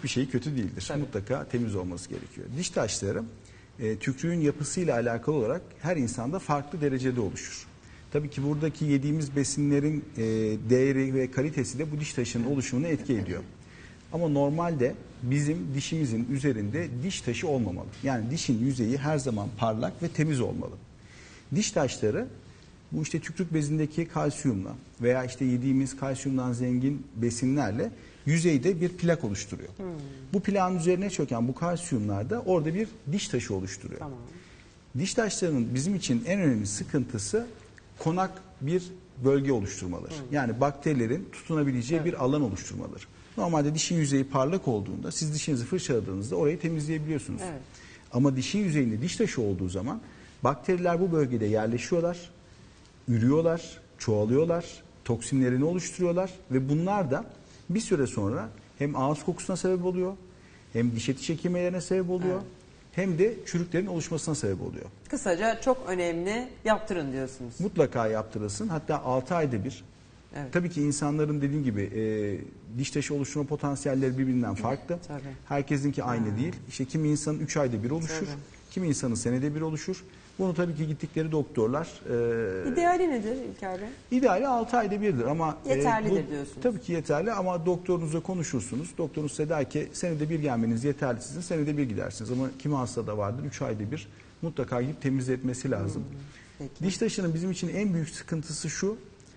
şey kötü değildir. Tabii. Mutlaka temiz olması gerekiyor. Diş taşları tükrüğün yapısıyla alakalı olarak her insanda farklı derecede oluşur. Tabii ki buradaki yediğimiz besinlerin değeri ve kalitesi de bu diş taşının oluşumuna etki ediyor. Ama normalde bizim dişimizin üzerinde diş taşı olmamalı. Yani dişin yüzeyi her zaman parlak ve temiz olmalı. Diş taşları bu işte tükrük bezindeki kalsiyumla veya işte yediğimiz kalsiyumdan zengin besinlerle yüzeyde bir plak oluşturuyor. Bu plağın üzerine çöken bu kalsiyumlar da orada bir diş taşı oluşturuyor. Tamam. Diş taşlarının bizim için en önemli sıkıntısı konak bir bölge oluşturmaları. Yani bakterilerin tutunabileceği bir alan oluşturmaları. Normalde dişin yüzeyi parlak olduğunda siz dişinizi fırçaladığınızda orayı temizleyebiliyorsunuz. Evet. Ama dişin yüzeyinde diş taşı olduğu zaman bakteriler bu bölgede yerleşiyorlar, ürüyorlar, çoğalıyorlar, toksinlerini oluşturuyorlar ve bunlar da bir süre sonra hem ağız kokusuna sebep oluyor, hem diş eti çekilmelerine sebep oluyor, Evet. hem de çürüklerin oluşmasına sebep oluyor. Kısaca çok önemli, yaptırın diyorsunuz. Mutlaka yaptırılsın. Hatta 6 ayda bir. Evet. Tabii ki insanların dediğim gibi diş taşı oluşturma potansiyelleri birbirinden farklı. Tabii. Herkesinki aynı değil. İşte kimi insanın 3 ayda bir oluşur, Tabii. kimi insanın senede bir oluşur. Bunu tabii ki gittikleri doktorlar İdeali nedir İlker Bey? ideali 6 ayda birdir ama Yeterlidir diyorsunuz. Tabii ki yeterli ama doktorunuzla konuşursunuz. Doktorunuz size der ki senede bir gelmeniz yeterli sizin, senede bir gidersiniz. Ama kimi hastada vardır 3 ayda bir mutlaka gidip temizletmesi lazım. Peki. Diş taşının bizim için en büyük sıkıntısı şu.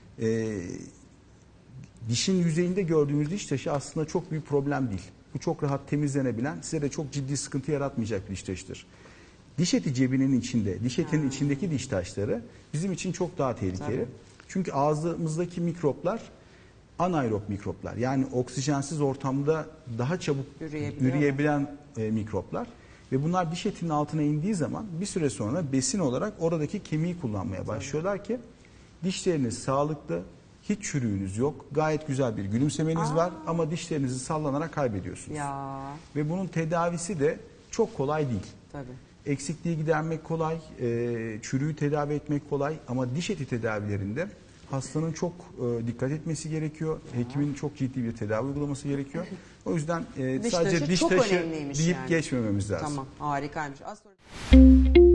Dişin yüzeyinde gördüğümüz diş taşı aslında çok büyük problem değil. Bu çok rahat temizlenebilen, size de çok ciddi sıkıntı yaratmayacak bir diş taşıdır. Diş eti cebinin içinde, diş etinin içindeki diş taşları bizim için çok daha tehlikeli. Tabii. Çünkü ağzımızdaki mikroplar anaerob mikroplar. Yani oksijensiz ortamda daha çabuk üreyebilen mikroplar. Ve bunlar diş etinin altına indiği zaman bir süre sonra besin olarak oradaki kemiği kullanmaya başlıyorlar ki dişleriniz sağlıklı, hiç çürüğünüz yok, gayet güzel bir gülümsemeniz var ama dişlerinizi sallanarak kaybediyorsunuz. Ya Ve bunun tedavisi de çok kolay değil. tabii. Eksikliği gidermek kolay, çürüğü tedavi etmek kolay ama diş eti tedavilerinde hastanın çok dikkat etmesi gerekiyor. Hekimin çok ciddi bir tedavi uygulaması gerekiyor. O yüzden sadece diş çok taşı önemliymiş deyip yani. geçmememiz lazım. Tamam, harikaymış. Az sonra...